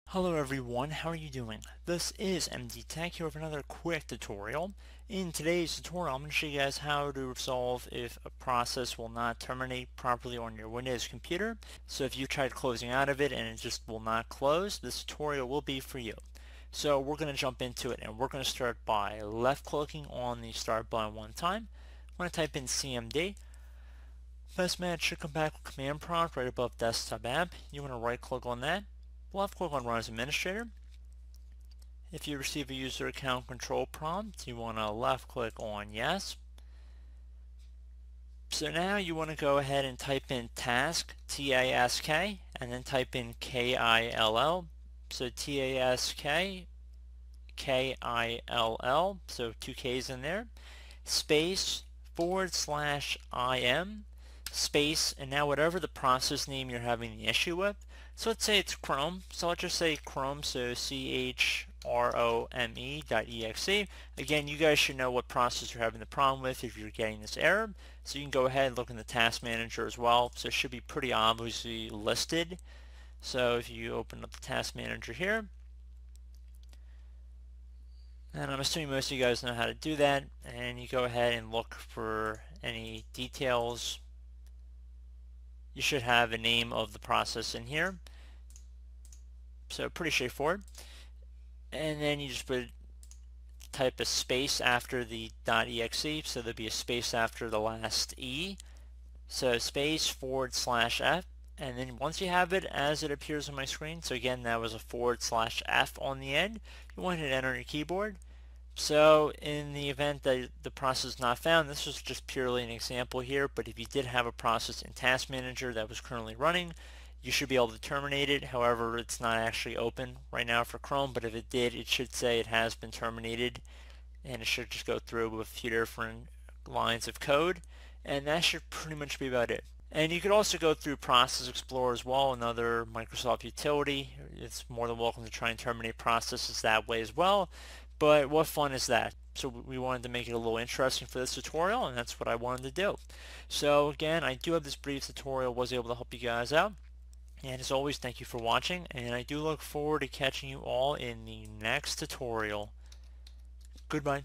Hello everyone, how are you doing? This is MD Tech here with another quick tutorial. In today's tutorial, I'm going to show you guys how to resolve if a process will not terminate properly on your Windows computer. So if you tried closing out of it and it just will not close, this tutorial will be for you. So we're going to jump into it and we're going to start by left clicking on the start button one time. I'm going to type in CMD. Best match should come back with command prompt right above desktop app. You want to right click on that. Left click on Run as Administrator. If you receive a user account control prompt, you want to left click on Yes. So now you want to go ahead and type in task, T-A-S-K, and then type in K-I-L-L. So T-A-S-K, K-I-L-L, so two K's in there, space, /IM, space, and now whatever the process name you're having the issue with. So let's say it's Chrome, so let's just say Chrome, so CHROME.exe. Again, you guys should know what process you're having the problem with if you're getting this error. So you can go ahead and look in the task manager as well. So it should be pretty obviously listed. So if you open up the task manager here, and I'm assuming most of you guys know how to do that, and you go ahead and look for any details. You should have a name of the process in here. So pretty straightforward. And then you just type a space after the .exe, so there'll be a space after the last E. So space /F, and then once you have it as it appears on my screen, so again that was a /F on the end, you want to hit enter on your keyboard. So in the event that the process is not found, this was just purely an example here, but if you did have a process in Task Manager that was currently running, you should be able to terminate it. However, it's not actually open right now for Chrome, but if it did, it should say it has been terminated, and it should just go through with a few different lines of code, and that should pretty much be about it. And you could also go through Process Explorer as well, another Microsoft utility. It's more than welcome to try and terminate processes that way as well. But what fun is that? So we wanted to make it a little interesting for this tutorial, and that's what I wanted to do. So again, I do have this brief tutorial, was able to help you guys out. And as always, thank you for watching, and I do look forward to catching you all in the next tutorial. Goodbye.